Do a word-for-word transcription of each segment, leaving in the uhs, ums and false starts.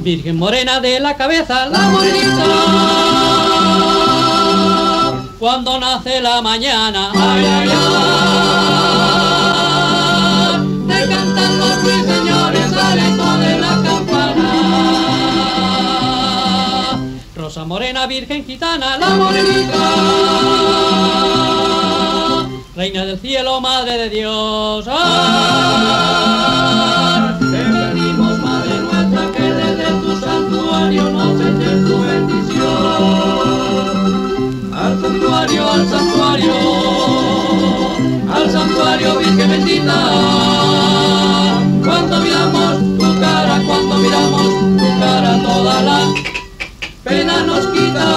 Virgen morena de la cabeza, la morenita, cuando nace la mañana, ay, ay, ay, te cantan los ruiseñores al eco de la campana. Rosa morena, virgen gitana, la morenita, reina del cielo, madre de Dios, ay, te pedimos, madre nuestra, que desde tu santuario nos eches tu bendición. Al santuario, al santuario, al santuario, virgen bendita, cuando miramos tu cara, cuando miramos tu cara, toda la pena nos quita.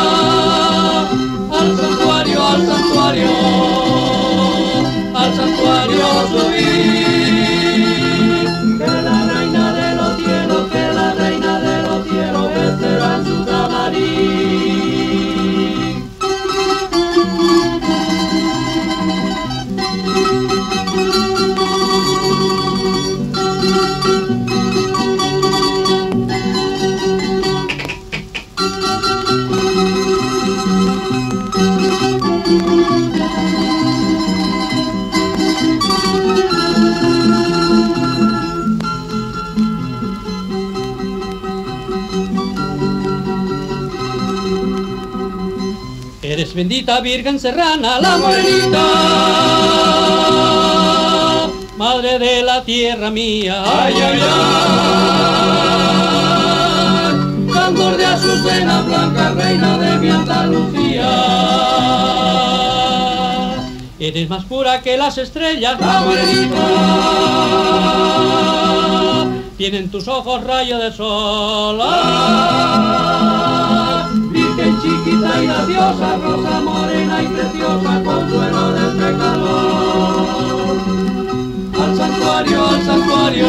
Al santuario, al santuario, al santuario subir, que la reina de los cielos, que la reina de los cielos estará en su camarín. Eres bendita Virgen Serrana, la morenita, madre de la tierra mía, ay, ay, ay, candor de azucena blanca, reina de mi Andalucía. Eres más pura que las estrellas, la morenita, tienen tus ojos rayo de sol, ay, virgen chiquita y graciosa, rosa morena y preciosa, consuelo del pecador. Al santuario, al santuario,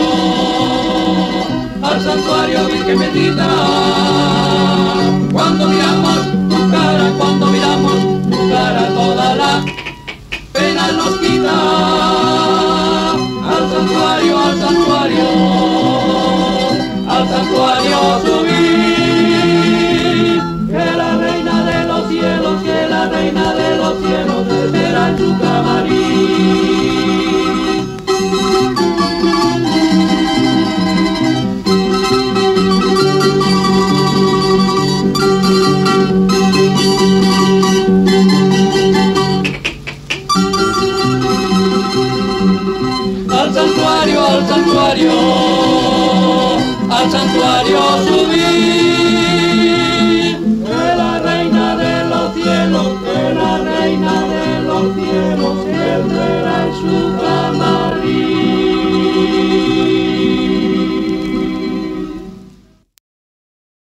al santuario, virgen bendita, cuando miramos tu cara, cuando miramos tu cara, toda la pena nos quita. Al santuario, al santuario, al santuario subir, que la reina de los cielos, que la reina de los cielos espera en su camarín. Al santuario, al santuario, al santuario subir.